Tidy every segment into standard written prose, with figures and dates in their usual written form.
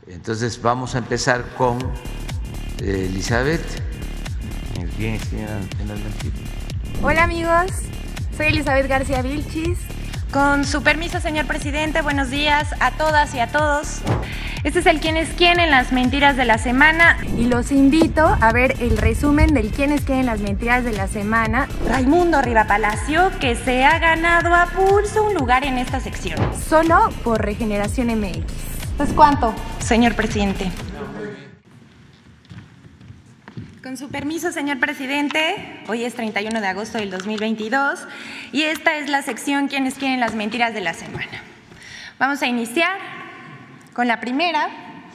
Entonces vamos a empezar con Elizabeth. Hola amigos, soy Elizabeth García Vilchis. Con su permiso, señor presidente, buenos días a todas y a todos. Este es el quién es quién en las mentiras de la semana. Y los invito a ver el resumen del quién es quién en las mentiras de la semana. Raimundo Rivapalacio, que se ha ganado a pulso un lugar en esta sección. Solo por Regeneración MX. Pues ¿cuánto, señor presidente? Con su permiso, señor presidente, hoy es 31 de agosto del 2022 y esta es la sección ¿Quiénes quieren las mentiras de la semana? Vamos a iniciar con la primera.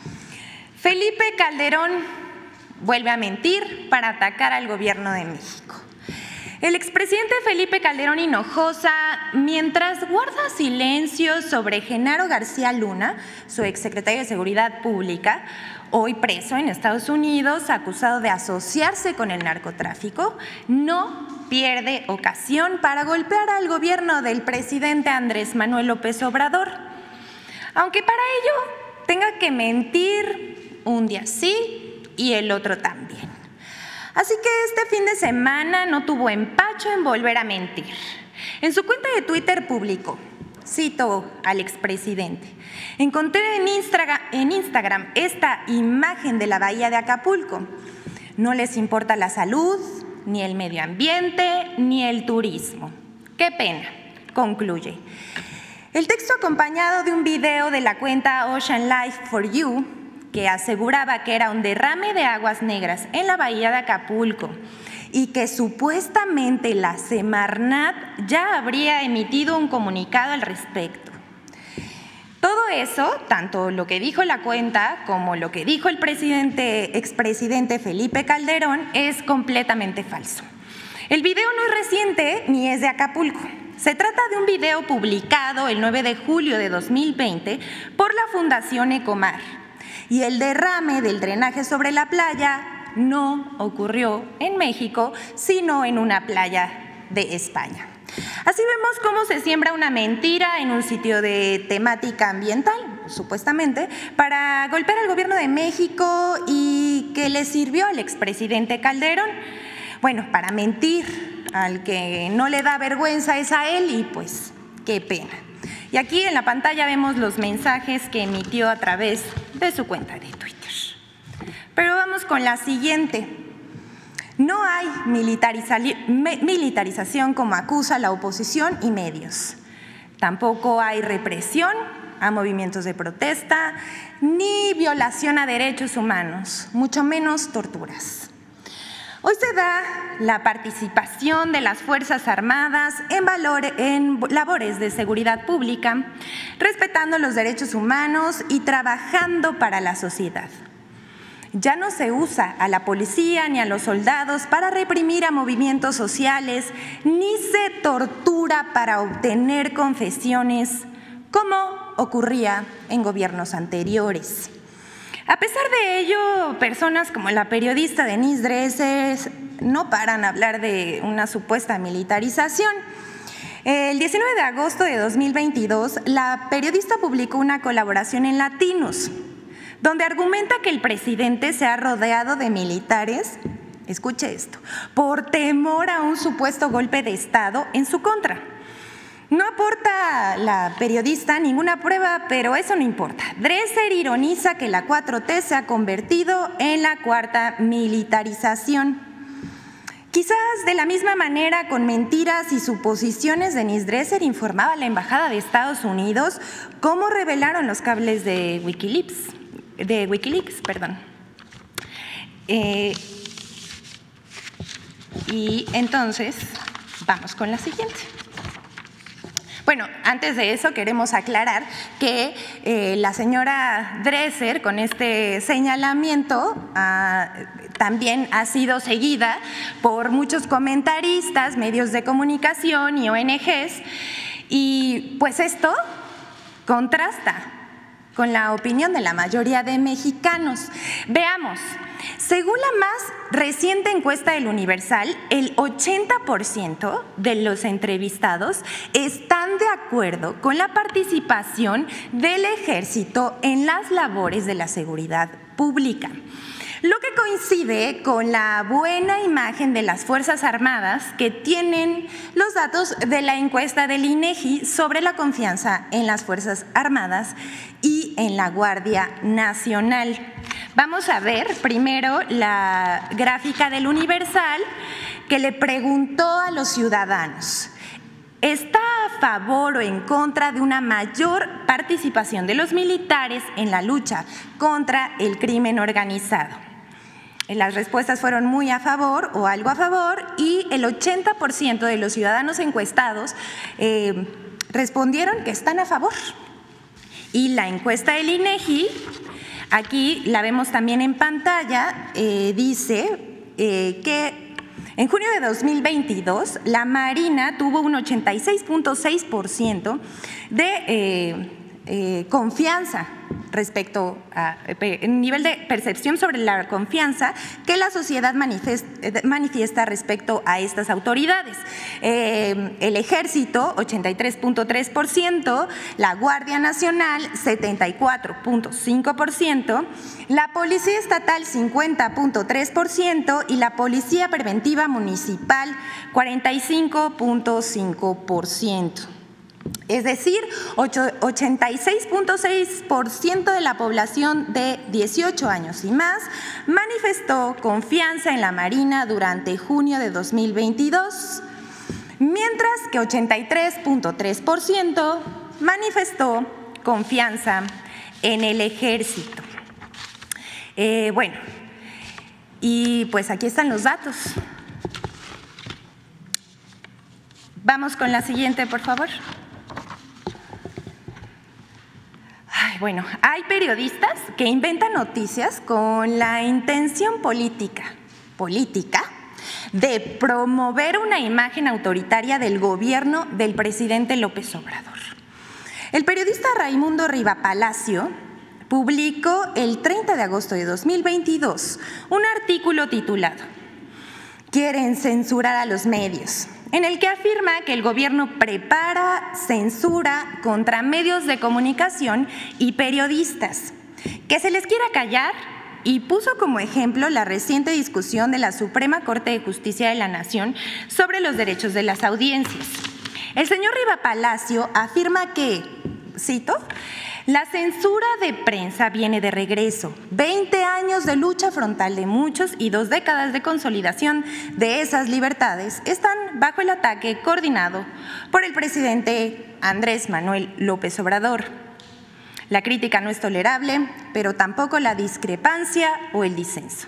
Felipe Calderón vuelve a mentir para atacar al gobierno de México. El expresidente Felipe Calderón Hinojosa, mientras guarda silencio sobre Genaro García Luna, su exsecretario de Seguridad Pública, hoy preso en Estados Unidos, acusado de asociarse con el narcotráfico, no pierde ocasión para golpear al gobierno del presidente Andrés Manuel López Obrador. Aunque para ello tenga que mentir un día sí y el otro también. Así que este fin de semana no tuvo empacho en volver a mentir. En su cuenta de Twitter publicó, cito al expresidente: encontré en Instagram esta imagen de la bahía de Acapulco. No les importa la salud, ni el medio ambiente, ni el turismo. Qué pena, concluye. El texto acompañado de un video de la cuenta Ocean Life for You, que aseguraba que era un derrame de aguas negras en la bahía de Acapulco y que supuestamente la Semarnat ya habría emitido un comunicado al respecto. Todo eso, tanto lo que dijo la cuenta como lo que dijo el expresidente Felipe Calderón, es completamente falso. El video no es reciente ni es de Acapulco. Se trata de un video publicado el 9 de julio de 2020 por la Fundación Ecomar. Y el derrame del drenaje sobre la playa no ocurrió en México, sino en una playa de España. Así vemos cómo se siembra una mentira en un sitio de temática ambiental, supuestamente, para golpear al gobierno de México y que le sirvió al expresidente Calderón. Bueno, para mentir al que no le da vergüenza es a él y pues qué pena. Y aquí en la pantalla vemos los mensajes que emitió a través de su cuenta de Twitter. Pero vamos con la siguiente. No hay militarización como acusa la oposición y medios. Tampoco hay represión a movimientos de protesta, ni violación a derechos humanos, mucho menos torturas. Hoy se da la participación de las Fuerzas Armadas en labores de seguridad pública, respetando los derechos humanos y trabajando para la sociedad. Ya no se usa a la policía ni a los soldados para reprimir a movimientos sociales, ni se tortura para obtener confesiones, como ocurría en gobiernos anteriores. A pesar de ello, personas como la periodista Denise Dresser no paran a hablar de una supuesta militarización. El 19 de agosto de 2022, la periodista publicó una colaboración en Latinos, donde argumenta que el presidente se ha rodeado de militares, escuche esto, por temor a un supuesto golpe de Estado en su contra. No aporta la periodista ninguna prueba, pero eso no importa. Dresser ironiza que la 4T se ha convertido en la cuarta militarización. Quizás de la misma manera, con mentiras y suposiciones, Denise Dresser informaba a la Embajada de Estados Unidos cómo revelaron los cables de Wikileaks. Y entonces, vamos con la siguiente. Bueno, antes de eso queremos aclarar que la señora Dresser, con este señalamiento, también ha sido seguida por muchos comentaristas, medios de comunicación y ONGs, y pues esto contrasta con la opinión de la mayoría de mexicanos. Veamos. Según la más reciente encuesta del Universal, el 80% de los entrevistados están de acuerdo con la participación del Ejército en las labores de la seguridad pública, lo que coincide con la buena imagen de las Fuerzas Armadas que tienen los datos de la encuesta del INEGI sobre la confianza en las Fuerzas Armadas y en la Guardia Nacional. Vamos a ver primero la gráfica del Universal que le preguntó a los ciudadanos: ¿está a favor o en contra de una mayor participación de los militares en la lucha contra el crimen organizado? Las respuestas fueron muy a favor o algo a favor, y el 80% de los ciudadanos encuestados respondieron que están a favor. Y la encuesta del INEGI, aquí la vemos también en pantalla, dice que en junio de 2022 la Marina tuvo un 86.6% de confianza respecto a nivel de percepción sobre la confianza que la sociedad manifiesta respecto a estas autoridades. El Ejército, 83.3%, la Guardia Nacional, 74.5%, la Policía Estatal, 50.3%, y la Policía Preventiva Municipal, 45.5%. Es decir, 86.6% de la población de 18 años y más manifestó confianza en la Marina durante junio de 2022, mientras que 83.3% manifestó confianza en el Ejército. Bueno, y pues aquí están los datos. Vamos con la siguiente, por favor. Bueno, hay periodistas que inventan noticias con la intención política de promover una imagen autoritaria del gobierno del presidente López Obrador. El periodista Raimundo Riva Palacio publicó el 30 de agosto de 2022 un artículo titulado "Quieren censurar a los medios", en el que afirma que el gobierno prepara censura contra medios de comunicación y periodistas, que se les quiera callar, y puso como ejemplo la reciente discusión de la Suprema Corte de Justicia de la Nación sobre los derechos de las audiencias. El señor Riva Palacio afirma que, cito, "La censura de prensa viene de regreso, 20 años de lucha frontal de muchos y 2 décadas de consolidación de esas libertades están bajo el ataque coordinado por el presidente Andrés Manuel López Obrador. La crítica no es tolerable, pero tampoco la discrepancia o el disenso".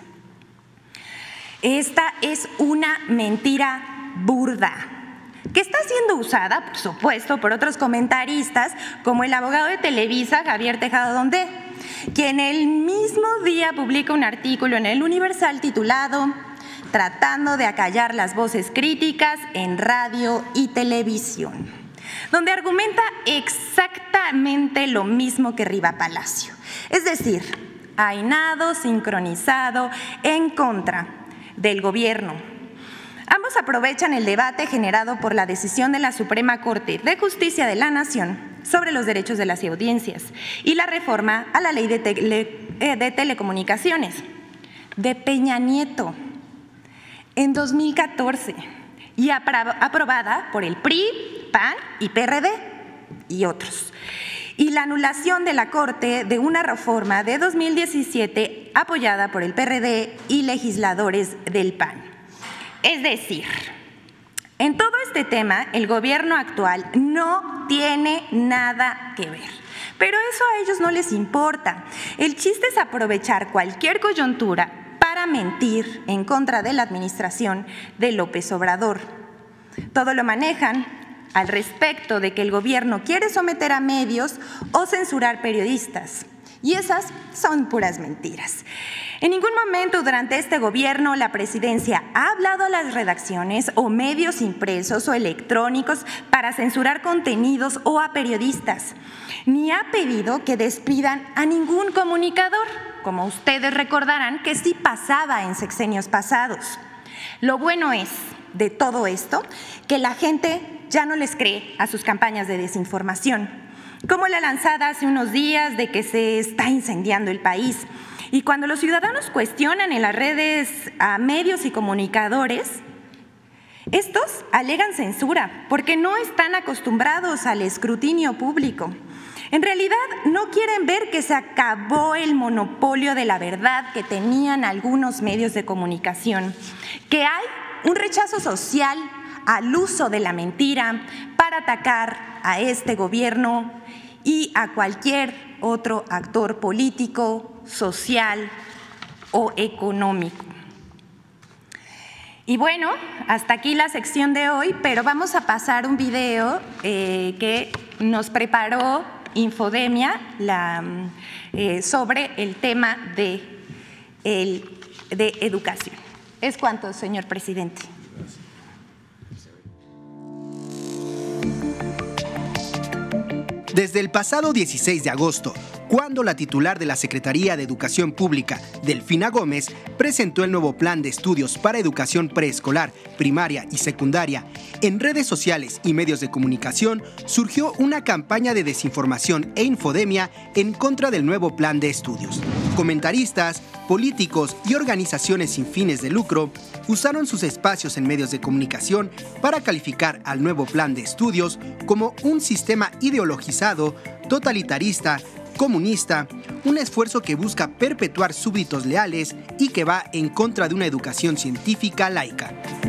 Esta es una mentira burda, que está siendo usada, por supuesto, por otros comentaristas, como el abogado de Televisa, Javier Tejado Dondé, quien el mismo día publica un artículo en el Universal titulado "Tratando de acallar las voces críticas en radio y televisión", donde argumenta exactamente lo mismo que Riva Palacio, es decir, ainado, sincronizado, en contra del gobierno. Ambos aprovechan el debate generado por la decisión de la Suprema Corte de Justicia de la Nación sobre los derechos de las audiencias y la reforma a la Ley de Telecomunicaciones de Peña Nieto en 2014 y aprobada por el PRI, PAN y PRD y otros, y la anulación de la Corte de una reforma de 2017 apoyada por el PRD y legisladores del PAN. Es decir, en todo este tema, el gobierno actual no tiene nada que ver, pero eso a ellos no les importa. El chiste es aprovechar cualquier coyuntura para mentir en contra de la administración de López Obrador. Todo lo manejan al respecto de que el gobierno quiere someter a medios o censurar periodistas, Y esas son puras mentiras. En ningún momento durante este gobierno la presidencia ha hablado a las redacciones o medios impresos o electrónicos para censurar contenidos o a periodistas, ni ha pedido que despidan a ningún comunicador, como ustedes recordarán que sí pasaba en sexenios pasados. Lo bueno es, de todo esto, que la gente ya no les cree a sus campañas de desinformación, como la lanzada hace unos días de que se está incendiando el país. Y cuando los ciudadanos cuestionan en las redes a medios y comunicadores, estos alegan censura porque no están acostumbrados al escrutinio público. En realidad no quieren ver que se acabó el monopolio de la verdad que tenían algunos medios de comunicación, que hay un rechazo social al uso de la mentira para atacar a este gobierno y a cualquier otro actor político, social o económico. Y bueno, hasta aquí la sección de hoy, pero vamos a pasar un video que nos preparó Infodemia sobre el tema de educación. Es cuanto, señor presidente. Desde el pasado 16 de agosto, cuando la titular de la Secretaría de Educación Pública, Delfina Gómez, presentó el nuevo Plan de Estudios para Educación Preescolar, Primaria y Secundaria, en redes sociales y medios de comunicación surgió una campaña de desinformación e infodemia en contra del nuevo Plan de Estudios. Comentaristas, políticos y organizaciones sin fines de lucro usaron sus espacios en medios de comunicación para calificar al nuevo Plan de Estudios como un sistema ideologizado, totalitarista, comunista, un esfuerzo que busca perpetuar súbditos leales y que va en contra de una educación científica laica.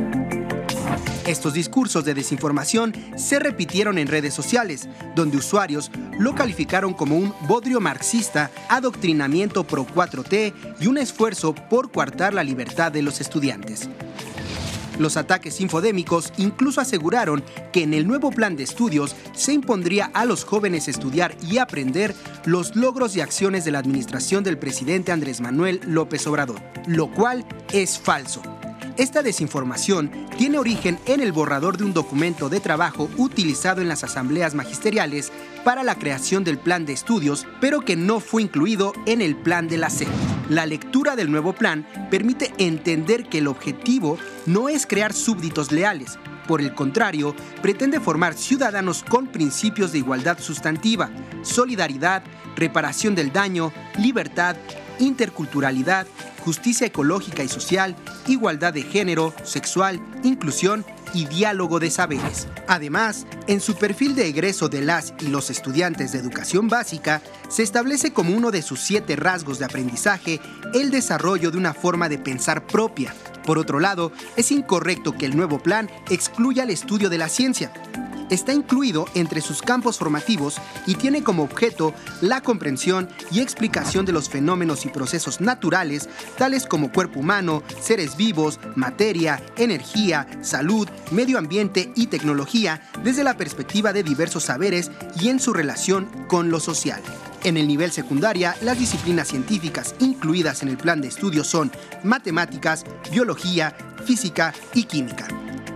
Estos discursos de desinformación se repitieron en redes sociales, donde usuarios lo calificaron como un bodrio marxista, adoctrinamiento pro 4T y un esfuerzo por coartar la libertad de los estudiantes. Los ataques infodémicos incluso aseguraron que en el nuevo plan de estudios se impondría a los jóvenes estudiar y aprender los logros y acciones de la administración del presidente Andrés Manuel López Obrador, lo cual es falso. Esta desinformación tiene origen en el borrador de un documento de trabajo utilizado en las asambleas magisteriales para la creación del plan de estudios, pero que no fue incluido en el plan de la SEP. La lectura del nuevo plan permite entender que el objetivo no es crear súbditos leales. Por el contrario, pretende formar ciudadanos con principios de igualdad sustantiva, solidaridad, reparación del daño, libertad, interculturalidad, justicia ecológica y social, igualdad de género, sexual, inclusión y diálogo de saberes. Además, en su perfil de egreso de las y los estudiantes de educación básica, se establece como uno de sus 7 rasgos de aprendizaje el desarrollo de una forma de pensar propia. Por otro lado, es incorrecto que el nuevo plan excluya el estudio de la ciencia. Está incluido entre sus campos formativos y tiene como objeto la comprensión y explicación de los fenómenos y procesos naturales, tales como cuerpo humano, seres vivos, materia, energía, salud, medio ambiente y tecnología, desde la perspectiva de diversos saberes y en su relación con lo social. En el nivel secundaria, las disciplinas científicas incluidas en el plan de estudios son matemáticas, biología, física y química.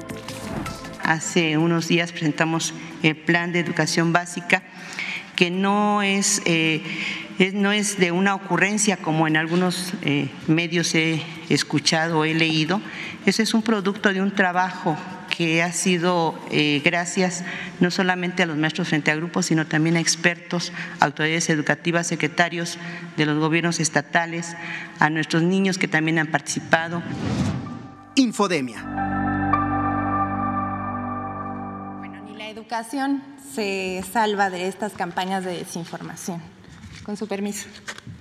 Hace unos días presentamos el plan de educación básica, que no es de una ocurrencia como en algunos medios he escuchado o he leído. Ese es un producto de un trabajo que ha sido gracias no solamente a los maestros frente a grupos, sino también a expertos, autoridades educativas, secretarios de los gobiernos estatales, a nuestros niños que también han participado. Infodemia. La educación se salva de estas campañas de desinformación. Con su permiso.